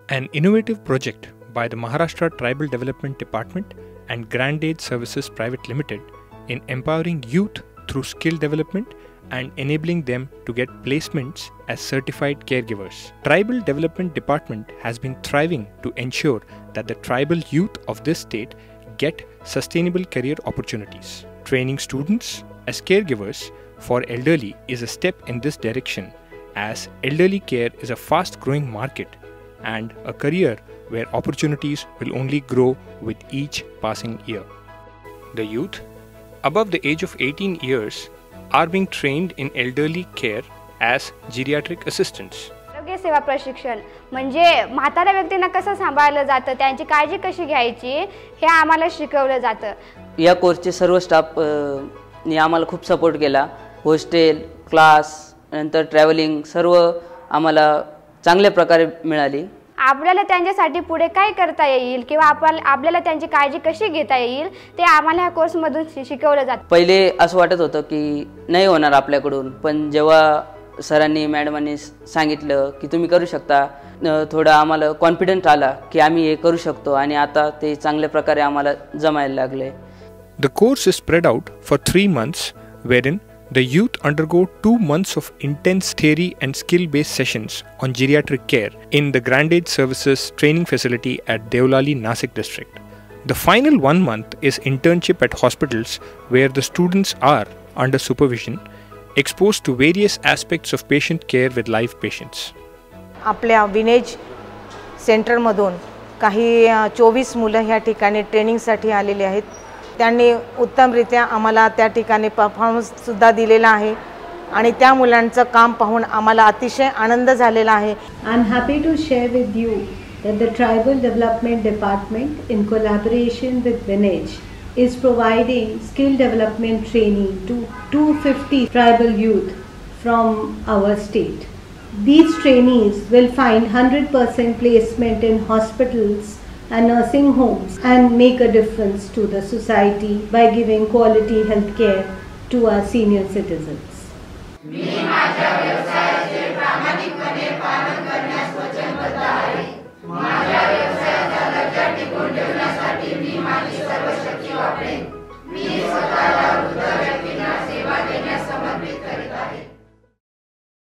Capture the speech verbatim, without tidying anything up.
An innovative project by the Maharashtra Tribal Development Department and Grand Age Services Private Limited in empowering youth through skill development and enabling them to get placements as certified caregivers. Tribal Development Department has been thriving to ensure that the tribal youth of this state get sustainable career opportunities. Training students as caregivers for elderly is a step in this direction, as elderly care is a fast-growing market and a career where opportunities will only grow with each passing year. The youth above the age of eighteen years are being trained in elderly care as geriatric assistants. आरोग्य सेवा प्रशिक्षण म्हणजे म्हाताऱ्या व्यक्तींना कसं सांभाळलं जातं, त्यांची काळजी कशी घ्यायची हे आम्हाला शिकवलं जातं. या कोर्सचे सर्व स्टाफ ने आम्हाला खूप सपोर्ट केला. हॉस्टेल, क्लास, नंतर ट्रॅव्हलिंग सर्व आम्हाला चांगल्या प्रकारे मिळाली. आपल्याला त्यांच्यासाठी पुढे काय करता येईल किंवा आपण आपल्याला त्यांची काळजी कशी घेता येईल ते आम्हाला या कोर्स मधून शिकवलं जातं. पहिले असं वाटत होतं की नाही होणार आपल्याकडून, पण जेव्हा सरांनी मॅडमांनी सांगितलं की तुम्ही करू शकता, थोडा आम्हाला कॉन्फिडन्स आला की आम्ही हे करू शकतो आणि आता ते चांगल्या प्रकारे आम्हाला जमायला लागले. The course is spread out for three months wherein the youth undergo two months of intense theory and skill-based sessions on geriatric care in the Grand Age Services training facility at Deolali, Nasik district. The final one month is internship at hospitals where the students are, under supervision, exposed to various aspects of patient care with live patients. आपल्या विनेज सेंटरमधून काही चोवीस मुलं ह्या ठिकाणी ट्रेनिंगसाठी आलेले आहेत. त्यांनी उत्तमरित्या आम्हाला त्या ठिकाणी परफॉर्मन्स सुद्धा दिलेला आहे आणि त्या मुलांचं काम पाहून आम्हाला अतिशय आनंद झालेला आहे. I am happy to share with you that the Tribal Development Department in collaboration with Vinage is providing skill development training to two hundred fifty tribal youth from our state. These trainees will find one hundred percent placement in hospitals and nursing homes and make a difference to the society by giving quality health care to our senior citizens.